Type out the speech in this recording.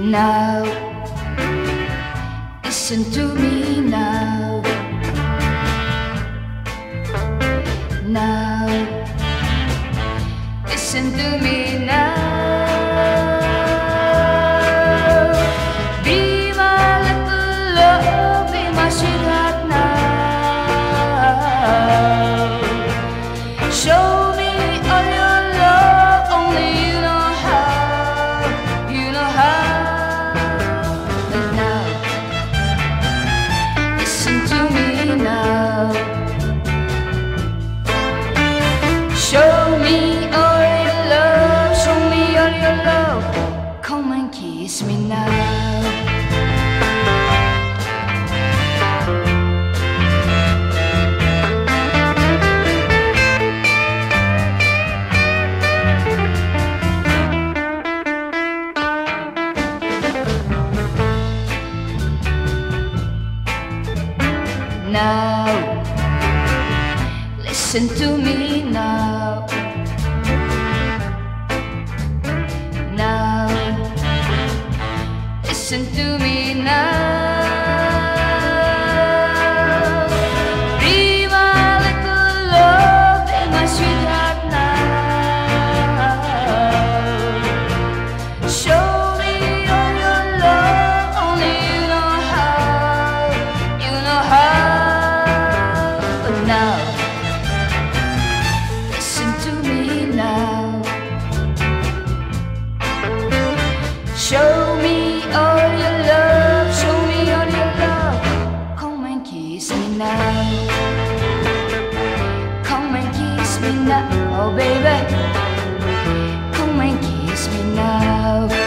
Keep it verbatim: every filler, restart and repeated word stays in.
Now, listen to me now. Now, listen to me now. Be my little love, be my sweetheart now. Show me all your love, only you know how, you know how. And now, listen to me now. Show me all your love, show me all your love. Come and kiss me now. Now, listen to me now. Now, listen to me now. Be my little love, be my sweetheart now. Show me all your love, only you know how, you know how. But now, listen to me now. Show me all your love, show me all your love. Come and kiss me now. Come and kiss me now, oh baby. Come and kiss me now.